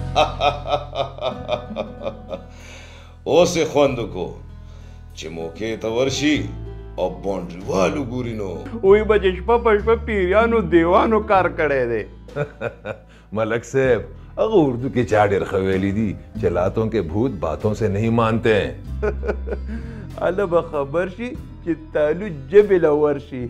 اوس یې خوند وکړو چې موقع ته ورشي او باونډري والو ګوري نو وایي به چې شپه په شپه پیریانو دیوانو کار کړی دی. ملک صاحب هغه اردو کې چا ډېر ښه ویلي دي چې لاتوں کے بھوت باتوں سے نہیں مانتے ہیں. هله به خبر شي چې تالو جبې له ورشي.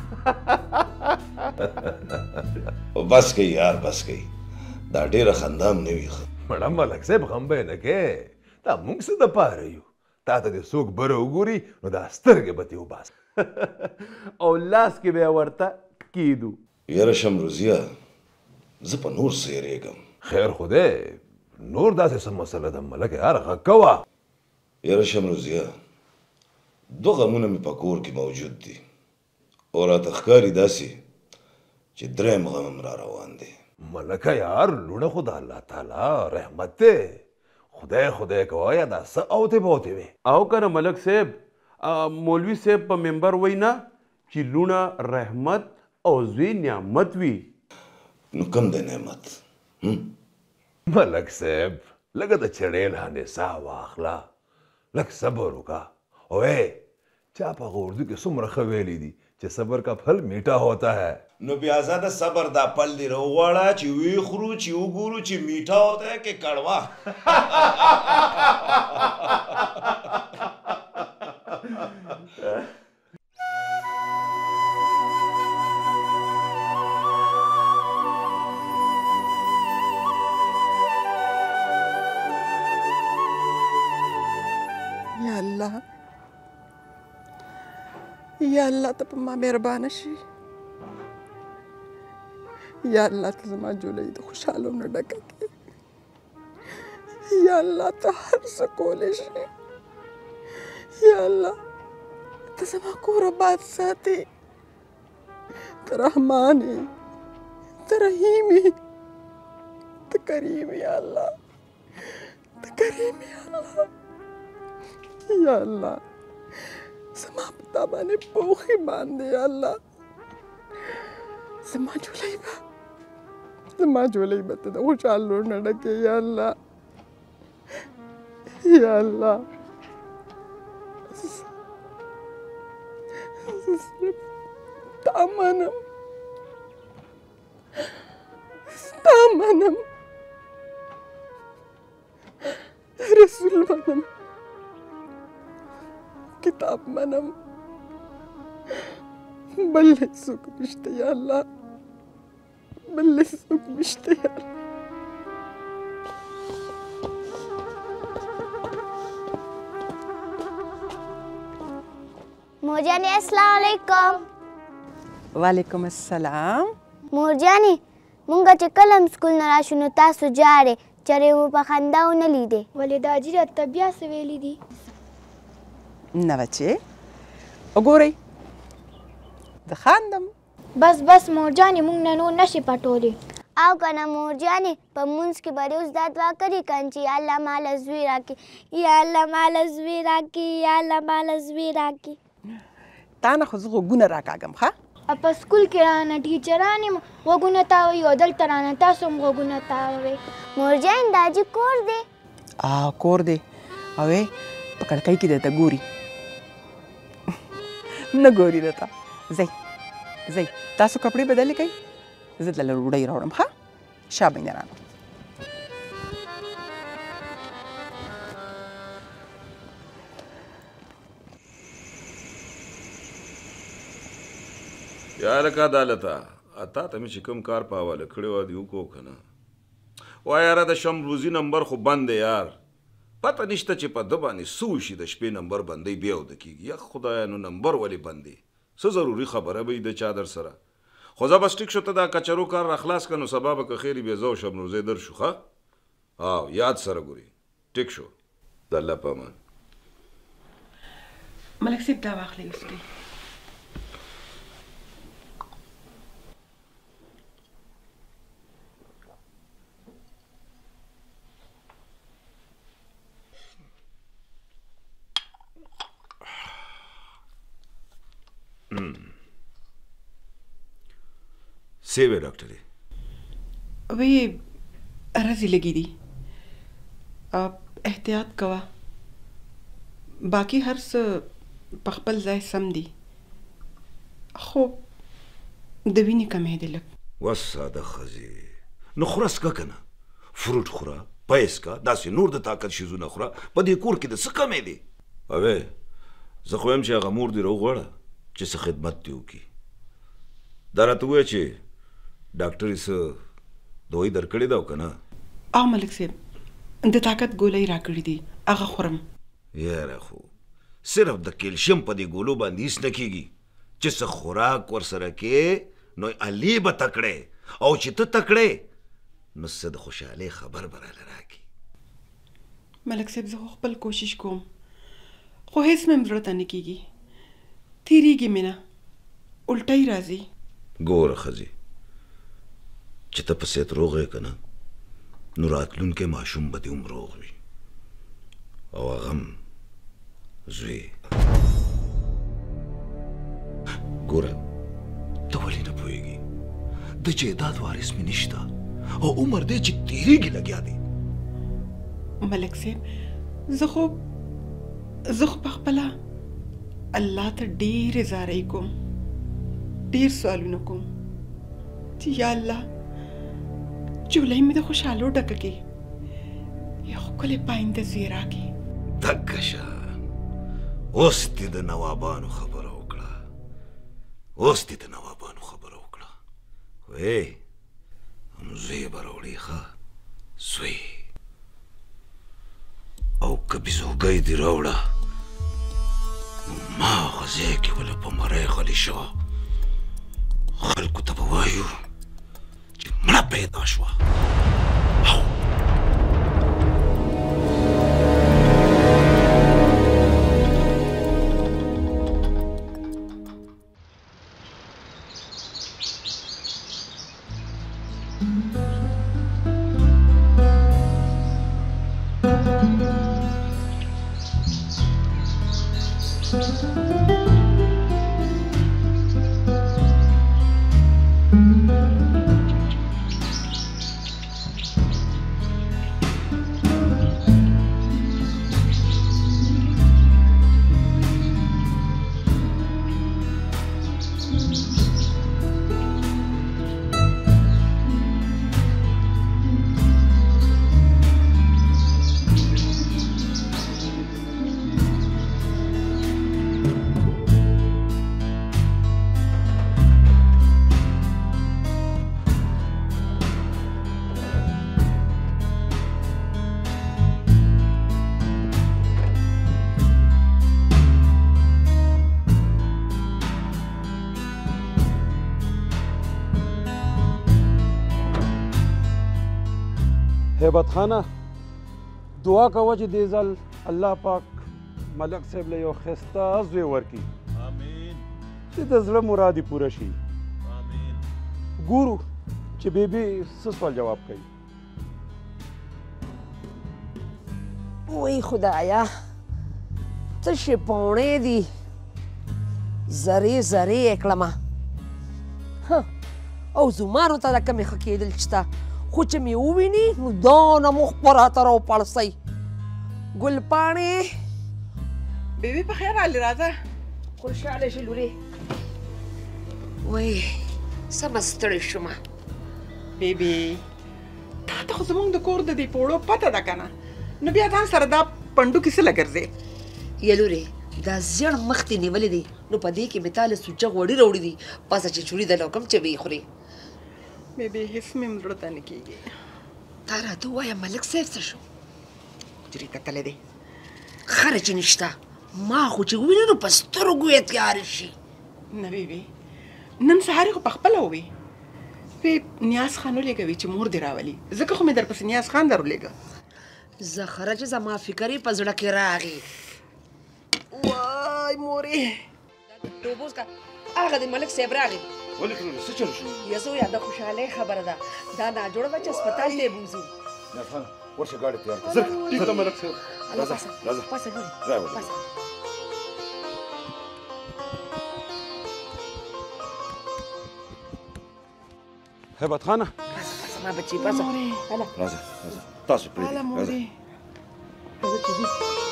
بس کوي یار بس کوي دا ډېره خندا هم نه وي. مړه ملک صاحب غم به یې نه کې دا موږ څه دپاره یو تا ته دې څوک بره وګوري نو دا سترګې به تې وباسي او لاس کې به یې ورته کیدو. یاره شمروزیه زه په نور څه یېرېږم. خیر خدای نور داسې څه مسله ده ملک یار غږ کوه. یاره شمروزیه دو غمونه مې په کور کې موجود دي او راته ښکاري داسې چې دریم غم هم را روان دی. ملکه یار لوڼه خو د الله تعالی رحمت دی خدای خدای کوه یا دا څه اوتې بوتې وې. او کنه ملک صاحب مولوي صاحب په منبر وایي نه چې لوڼه رحمت او زوی نعمت وي. نو کم دی نعمت؟ ملک صاحب لږه د چړې لاندې ساه واخله لږ صبر وکړه او چا په هغه اردو کې څومره ښه ویلي دي چې صبر کا پھل میٹھا ہوتا ہے. نو بیا زه د صبر دا پل دې راوغواړه چې وی خورو چې وګورو چې میٹھا ہوتا ہے که کڑوا. یا الله ته په ما مهربانه شي. یا الله ته زما جولۍ د خوشحالو نه ډکه کړي. یا الله ته هر څه کولی شي. یا الله ته زما کور آباد ساتې. ته رحمان یې ته رحیم یې ته کریم یا الله ته کریم یا الله. یا الله زما په تا باندې پوخې باندې یا الله زما جولۍ به ته د خوشحالو نه ډکې یا الله. یا الله ستا منم رسول منم کتاب منم بل هیڅوک نشته یا الله بل هیڅوک نشته یا الله. مور جانې السلام علیکم. وعلیکم السلام. مور جانې مونږ چې کله هم سکول نه راشو نو تاسو جارې چرې مو په خندا ونه لیدې. ولې دا حاجي راته بیا څه ویلي دي؟ نه بچې وګورئ زه خاندم. بس مور جانې مونږ نه نور نشي پټولی. او کنه مور جانې په مونځ کې به اوس دا دعا کړي کنه چې یا الله ماله زوی راکړي یا الله ماله زوی راکړي یا الله ماله زوی راکړي. تا نه خو زه غوږونه راکاږم ښه. په سکول کې رانه ټیچران یې غوږونه تاووي او دلته رانه تاسو هم غوږونه تاووئ. مور جان دا چې کور دی. کور دی او په کړکۍ کې درته ګوري نه ګوري درته. ځئ تاسو کپړې بدلې کوئ زه دلته ډوډۍ راوړم ښه شابه نه رانه. یا لکه عدالته اتا ته مې چې کوم کار په حواله کړی وه دې وکړو که نه. وایه یاره د شمروزي نمبر خو بند دی یار. پته نشته چې په ده باندې څه وشي د شپې نمبر بندی بیا وده کېږي. یا خدایه نو نمبر ولې بند دی څه ضروري خبره به وي د چا در سره. خو زه بس ټیک شو ته دا کچرو کار راخلاص کړه نو سبا به که خیري بیا زه او شمروزی در شو ښه. یاد سره ګوري ټیک شو د الله په امان. ملک صاحب دا واخلئ اوس کوي. څه وې ډاکټرې؟ وی رزې لګي دي. احتیاط کوه. باقي هر څه په خپل ځای سم دي، خو د وینې کمی دی لږ. وساده ښځې نو خوره څکه که نه، فروټ خوره، پیس کا، داسې نور د طاقت شیزونه خوره. په دې کور کې د څه کمی دی؟ اوې زه خو یم چې هغه مور دې راوغواړه چې څه خدمت دې وکړي. دا راته ووایه چې ډاکټر یې څه دوایي درکړې ده او که نه؟ او ملک صاحب د طاقت ګولۍ راکړي دي، هغه خورم. یاره خو صرف د کیلشیم په دې ګولو باندې هېڅ نه کېږي چې څه خوراک ورسره کې نو علي به تکړی، او چې ته تکړی نو څه د خوشحالۍ خبر به راله راکړي. ملک صاحب زه خو خپل کوشش کوم، خو هېڅ مې زړه ته نه کېږي، تېرېږي مې نه، الټۍ راځي. ګوره ښځې چې ته په صحت روغ یې که نه، نو راتلونکی ماشوم به دې هم روغ وي، او هغه هم زوی. ګوره ته ولې نه پوهېږي د جایداد وارث مې نشته او عمر دی چې تېرېږي لګیا دی. ملک صاحب زه خو په خپله الله ته ډېرې زارۍ کوم، ډېر سوالونه کوم چې یا الله جولۍ مې د خوشحالو ډکه کړي، یو ښکلی پاینده زوی راکړي. دکه شان اوس دې د نوابانو خبره وکړه، اوس دې د نوابانو خبره وکړه. وی زوی به راوړي ښه زوی، او که بیزوګۍ دې راوړه نو ما هغه ځای کې ولې په مرۍ غلی شوه، خلکو ته به وایو چې مړه پیدا شوه. هیبت خانه دعا کوه چې دې ځل الله پاک ملک صاحب له یو ښایسته زوی ورکړي، چې د زړه مراد یې پوره شي. ګورو چې بیبي څه سوال جواب کوي. وای خدایا څه شپوڼې دي، زرې زرې یې کړمه، او زمانو ته د کمې ښه کېدل شته، خو چې مې وویني نو دانه مو خپره ته راوپړسئ. ګل پاڼې بیبي په خیر راغلې، راځه. خوشحاله شي لورې. وای سمه ستړې شومه. بیبي تا ته خو زموږ د کور د دې پوړو پته ده که نه، نو بیا ځان سره دا پنډو کیسه لګرځې. یا لورې دا زیړ مخ دې نیولې دی، نو په دې کې مې تا له سوچه غوړي راوړي دي، پسه چې چوړي د لوکم چې ویې خورې. بیبي هېڅ مې زړه ته نه کېږي. تا راته ووایه ملک صاحب څه شو؟ حجرې ته تللی دی. خره چې نشته، ما خو چې وویني نو په سترګو یې تیارې شي. نه بیبي نن سهار یې خو په خپله ووی، وی نیاز خان ولېږوي چې مور دې راولي، ځکه خو مې درپسې نیاز خان در ولېږه. زه خره چې زما فکر یې په زړه کې راغی. وای مورې ټوبوس کا هغه د ملک صاحب راغی. ولې کړو څه چل شو؟ یزو یا د خوشحالۍ خبره ده، دا ناجوړه ده چې هسپتال ته یې بوځو. نفانه ورشه ګاډي تیار کړه. زر ټیک ده ملک صاحب. راځه راځه پاسه ګورې راولې. پاسه. هیبت خانه پاسه ما بچي پاسه. هله راځه راځه تاسو پرېږدئ. هله مورې چې ځو.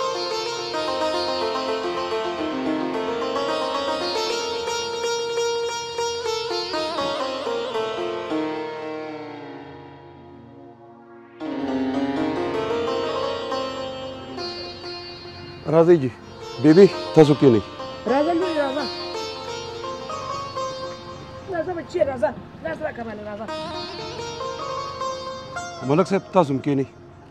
راځئ جی بیبي تاسو کښېنئ. راځه لوی راځه راځه بچی راځه لاس راکړه باندې راځه. ملک صاحب تاسو هم کښېنئ.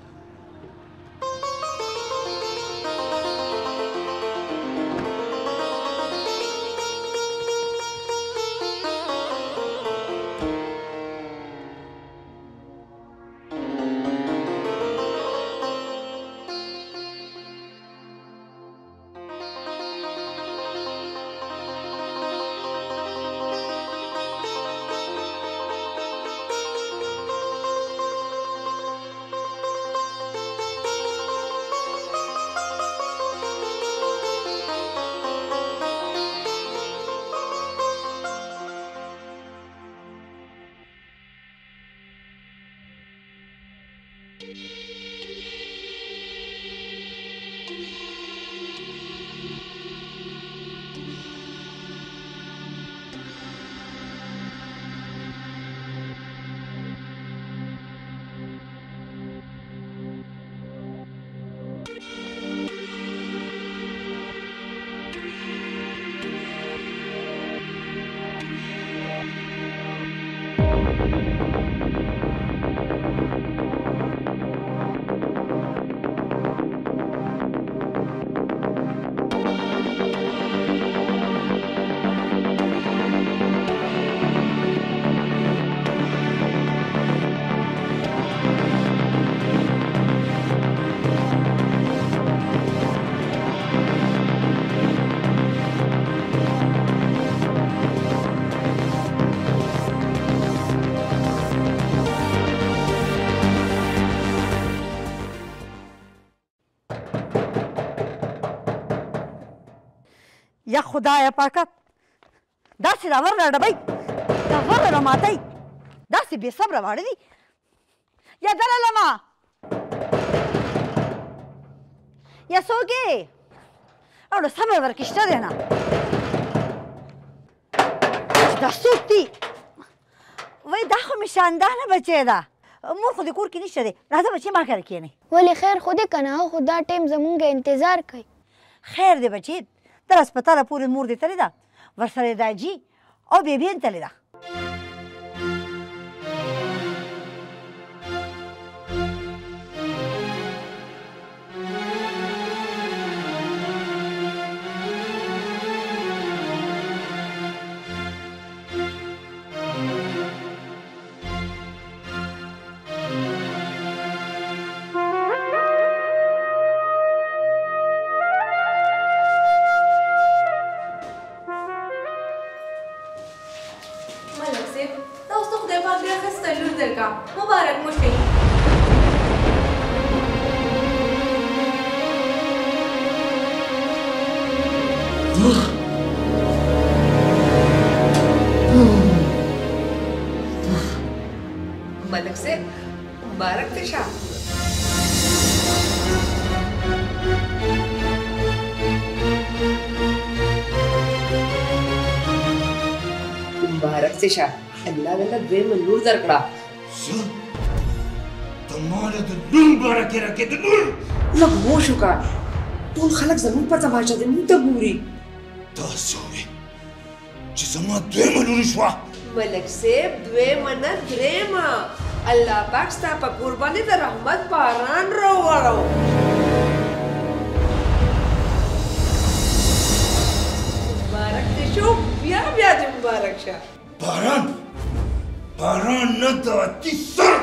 یا خدای پاکه داسې راور را ډبئ دا غره را ماتئ داسې بې صبره واړه دي. یا درالمه یا څوک یې اړو صبر ورکې شته دی نه دا څوک دي. وایي دا خو مې شاندانه بچی ده مور خو د کور کې نشته دی. راځه بچی ما کره کښېنئ. ولې خیر خو دې که نه خو دا ټایم زمونږ انتظار کوي. خیر دی بچی تر هسپتاله پورې مور دې تللې ده ورسره یې داجي او بیبي هم تللې ده. مبارک مو شي. ملک صاحب مبارک ته شه. مبارک ته شه. الله دې دویمه لور درکړه. ته ماله د لور باره کې راکې د لور لږ هوش وکړه. ټول خلک زموږ په تماشه دي موږ ته ګوري. داسې ووې چې زما دویمه لور شوه. ملک صاحب دویمه نه درېیمه. الله پاک ستا په کور باندې د رحمت باران راوړو. مبارک دې شو. بیا بیا دې مبارک شه. باران نه د اتي سر.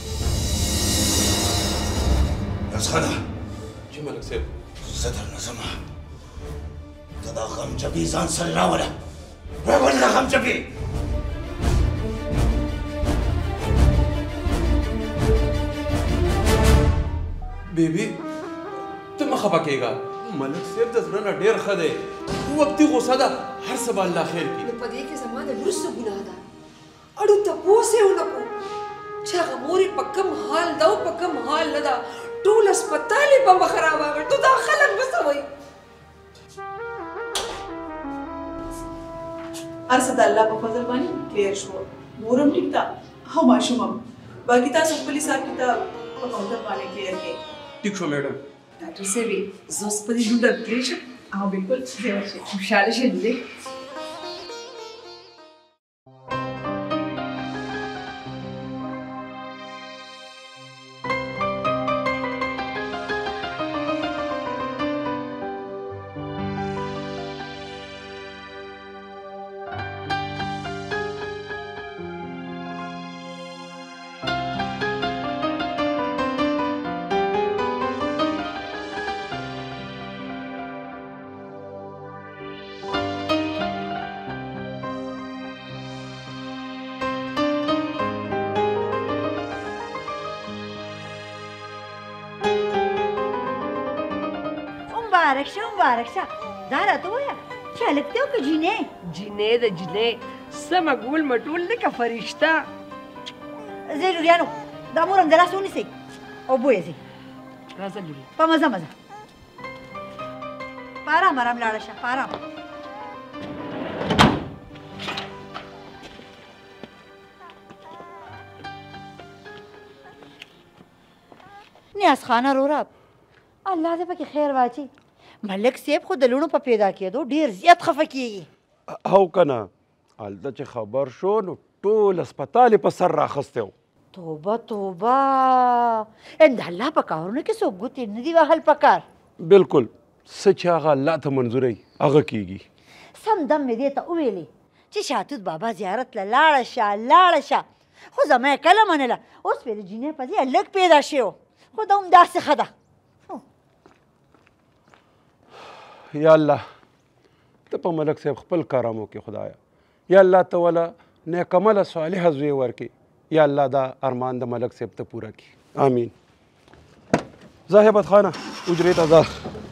نسخنه جی ملک صاحب زه درنه ځمه. ته دا غمجبي ځان سره راوله. راوله دا غمجبي. بیبي ته مه خفه کېږه. ملک صاحب د زړه نه ډېر ښه دی. وقتي غوسه ده هر څه به الله خیر کړي. نو په دې کې زما د لور څه ګناه ده؟ اړو تپوس یې ونه کړو چې هغه مور یې په کوم حال ده او په کوم حال نه ده. ټول هسپتال یې په مخ راواغړ. نو دا خلک به څه وایي؟ هر څه د الله په فضل باندې کلیر شو. مور هم ټیک ده او ماشوم هم. باقي تاسو خپل حساب کتاب په کاونټر باندې کلیر کړئ. ٹھیک شو میډم. ډاکټر صاحب زه اوس په دې ډوډۍ کلیر شم. او بالکل زه ورشم. خوشحاله شئ دی. مبارک شه. دا راته ووایه چې هلک دی او که جینۍ؟ جینۍ د جینۍ سمه ګول مټول نه که فرشته. ځئ لوریانو دا مور هم د لاس ونیسئ او بویه ځئ. راځه لورې. په مزه مزه په ارام ارام لاړه شه په ارام. نیاز خانه رورا الله دې پکې خیر واچي. ملک صاحب خو د لوڼو په پیدا کېدو ډېر زیات خفه کېږي. او که نه هلته چې خبر شو نو ټول هسپتال یې په سر راخستی و. توبه توبه د الله په کارونو کې څوک ګوتې نه دي وهل پکار. بالکل څه چې هغه الله ته منظوروي هغه کېږي. سم دم مې دې ته وویلې چې شاتوت بابا زیارت له لاړه شه خو زما یې کله منله. اوس پې د جینۍ په ځای هلک پیدا شوی و خو دا هم داسې ښه ده. یا الله ته په ملک صاحب خپل کرم وکړې خدایا. یا الله ته وله نیکمله صالحه زوی ورکړي. یا الله دا ارمان د ملک صاحب ته پوره کړي. آمین. ځه هیبت خانه حجرې ته ځه.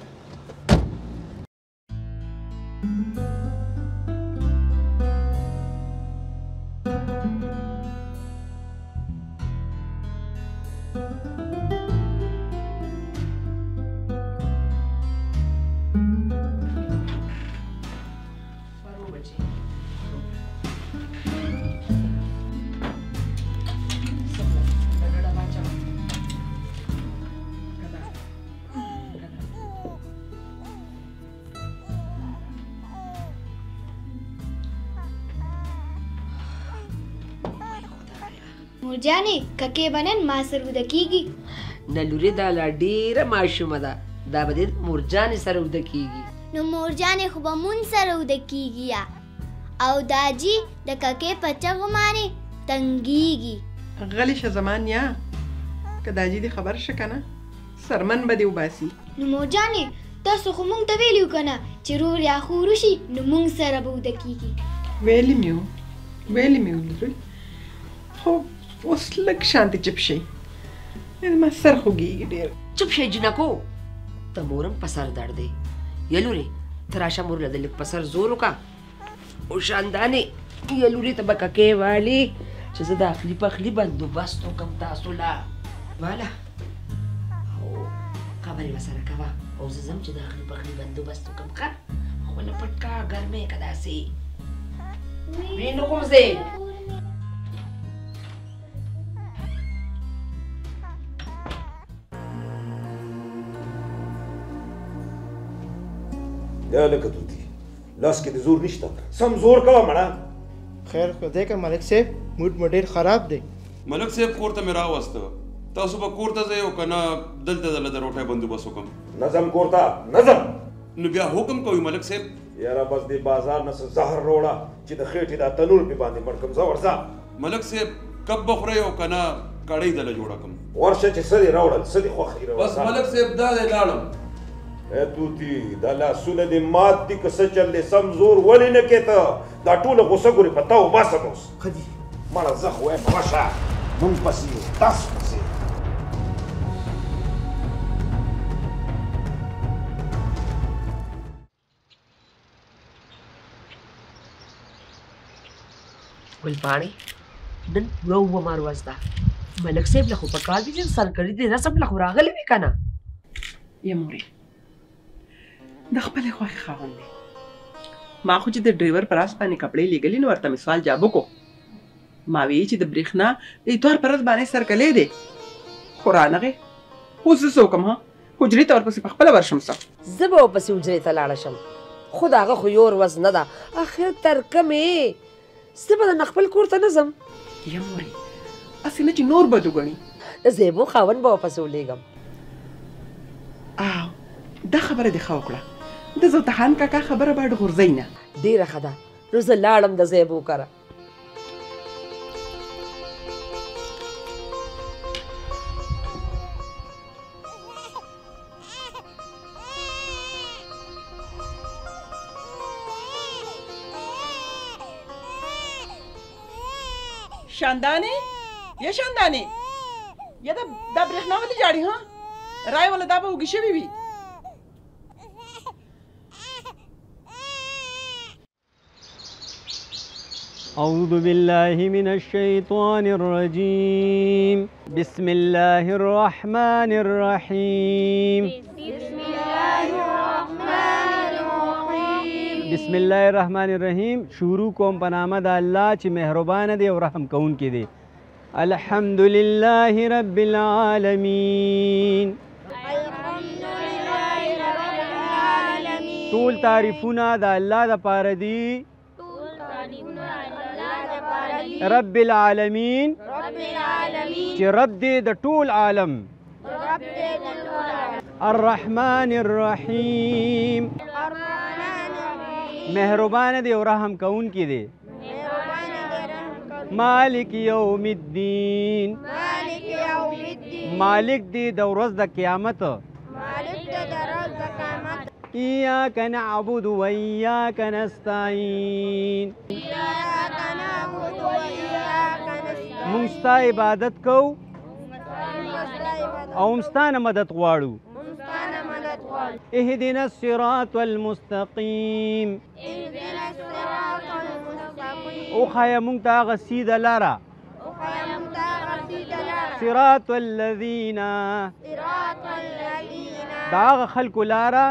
مورجانې ککې به نن ما سره وده کېږي؟ نه لورې دا لا ډېره ماشومه ده. دا به دې مورجانې سره وده کېږي. نو مورجانې خو به مونږ سره وده کېږي یا او داجي د ککې په چغو باندې تنګېږي. غلی شه زمان یا که داجي دې خبر شه که نه سرمن به دې وباسي. نو مورجانې تاسو خو مونږ ته ویلي وو که نه چې رور یا خور وشي نو مونږ سره به وده کېږي. ویلي مې وو لورې خو اوس لږ شانتې چپ شئ. زما سر خوږېږي ډېر. چپ شئ جنکو ته مورم په سر درد دی. یا لورې ته راشه مور له د لږ په سر زور وکړه. او شاندانې یا لورې ته به ککې والي چې زه د اخلي پخلي بندوبست وکړم تاسو له واله او خبرې ورسره کوه او زه ځم چې د اخلي پخلي بندوبست وکړم. ښه خپله پټ کا ګرمې که داسې وی نه کوم ځای. یا لکه توتي لاس کې د زور نشته. سم زور کوه مړه. خیر خدای که ملک صاحب موډ مو ډېر خراب دی. ملک صاحب کور ته مې راوسته. تاسو به کور ته ځئ او که نه دلته دله د روټۍ بندوبست وکړم. نظم کور ته نظم. نو بیا حکم کوئ ملک صاحب. یاره بس دې بازار نه څه زهر روړه چې د خېټې دا تنور پې باندې مړ کړم. ځه ورځه. ملک صاحب کب به خورئ او که نه کړۍ دله جوړه کړم. ورشه چې څه دې راوړل څه دې خوښ دي بس ملک صاحب دا دی لاړم. اے توتی دا لاسونه دې مات دي که څه چل دی سم زور ولې نه کې ته دا ټوله غوسه ګورې په تا وباسم اوس. ښه دي مړه زه خو وایم راشه مونږ پسې یو تاسو پسې. ګل پاڼې نن پوره اومه مار ورځ ده ملک صاحب له خو پکار دي چې سرکړی دې رسم له خو راغلی وي که نه یا مورې د خپلې خوښې خاوند دی ما خو چې د ډریور پر آس باندې کپړې لېږلي نو ورته مې سوال جواب وکړو ما وی چې د برېښنا د اتوار پر ورځ باندې سرکلی دی خو رانغې اوس زه څه وکړم ها حجرې ته ورپسې پخپله ورشم څه زه به ورپسې حجرې ته لاړه شم خو د هغه خو یور وز نه ده اخر تر کمې زه به د خپل کور ته نه ځم یا مورې هسې نه چې نور بد وګڼي د زیبو خاوند به ورپسې ولېږم او دا خبره دې ښه وکړه د زوتخان کاکا خبره باید غورځئ نه ډېره ښه ده نو زه لاړم د زیبو کره شاندانې یا شاندانې یا دا برېښنا ولې جاړي ها رای ولا دا به وږي شوي وي أعوذ بالله من الشيطان الرجيم بسم الله الرحمن الرحيم بسم الله الرحمن الرحیم شروع کوم په نامه د الله چې مهربان دی او رحم کوونکی دی الحمد لله رب العالمین ټول تعریفونه د الله د پاره دي رب العالمین چې رب دی د ټول عالم الرحمن الرحیم مهربان دی او رحم کوونکی دی مالک یوم الدین مالک دی د ورځ د قیامت ایاک نعبد و ایاک نستعین مونږ ستا عبادت کوو او هم ستا نه مدد غواړو اهدنا الصراط المستقيم وخایا مونږ ته هغه سیده لاره صراط الذین د هغه خلکو لاره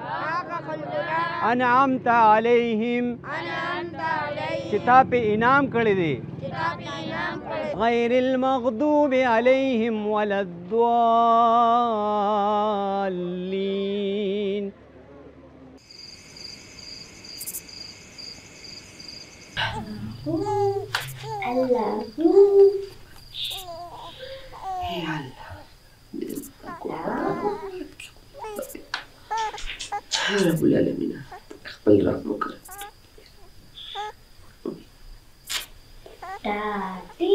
انعمت علیهم چې تا پې انعام کړی دی غیر المغضوب علیهم ولا الضالین رب العالمین خپل رحم وکړه Daddy.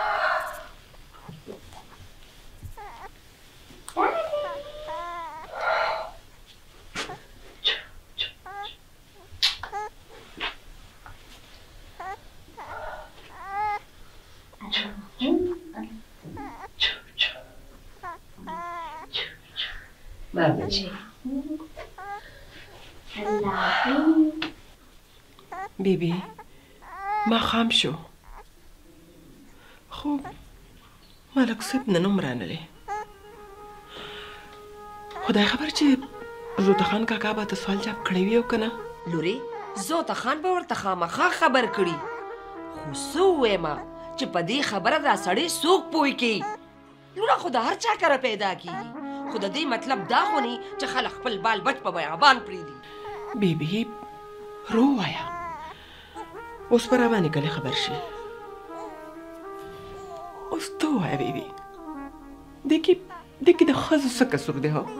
بابا جی بیبي ما خام شو خو ملک صاحب نن هم رانغی خدای خبر چې زوتخان کاکا به ته سوال جواب کړی وي او که نه لورې زوتخان به ورته خامخا خبر کړي خو څه ووایم چې په دې خبره دا سړی څوک پوه کوي لوره خو د هر چا کره پیدا کېږي خو د دې مطلب دا خو نه چې خلک خپل بال بچ په بیابان پرېږدي بیبي رو وایه اوس به راباندې کله خبر شي اوس ته ووایه بیبي دې کې د ښځو څه قصور دی هو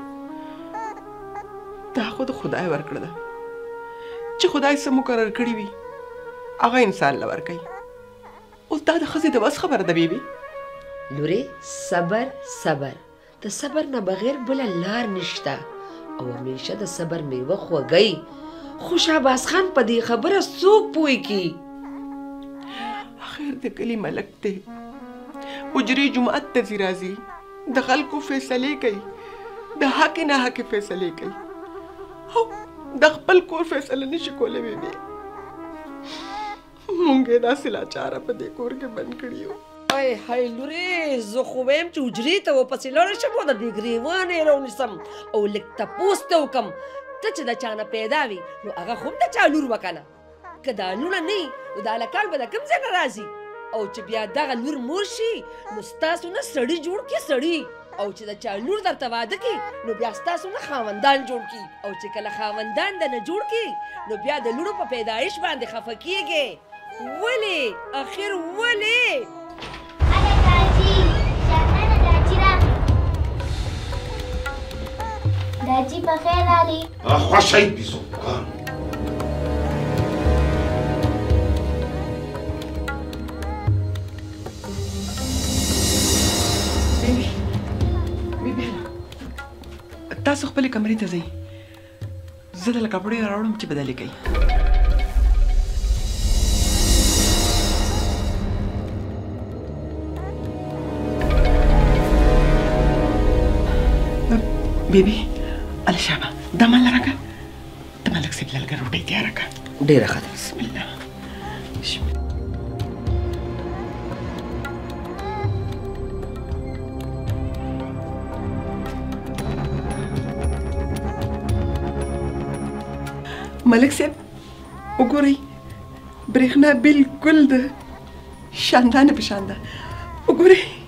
دا خو د خدای ورکړه ده چې خدای څه مقرر کړي وي هغه انسان له ورکوي اوس دا د ښځې د بس خبره ده بیبي لورې صبر صبر د صبر نه بغیر بله لار نشته او همیشه د صبر میوه خوږی خو شهباز خان په دې خبره څوک پوه کی اخر د کلي ملک دی حجرې جمعات ته ځي راځي د خلکو فیصلې کوي د حق نه حق فیصلې کوي او د خپل کور فیصله نشي کولی بیبي مونږ یې داسې لاچاره په دې کور کې بند کړي یو هاي هاي لورې زه خو وایم چې حجرې ته ورپسې لاړه شم او د دې ګرېوان یې راونیسم او لږ تپوس ته وکړم ته چې د چا نه پیدا وي نو هغه خو هم د چا لور وه که نه که دا لوڼه نه وي نو دا هلکان به د کوم ځای نه راځي او چې بیا دغه لور مور شي نو ستاسو نه سړي جوړ کړي سړي او چې د چا لور درته واده کړي نو بیا ستاسو نه خاوندان جوړ کړي او چې کله خاوندان د نه جوړ کړي نو بیا د لوڼو په پیدایش باندې خفه کیږي ولې اخر ولې داجی بخیر علی خوشی بیزو کن تاسو خپلې کمرې ته ځئ زه دله کپړې راوړم چې بدلې کوي بیبي الشابه دا مال راکړه د ملک صاحب لږه روټۍ تیاره کړه ډېره ښه ده بسم الله ملک صاحب وګورئ برېښنا بالکل د شاندانه په شان ده وګورئ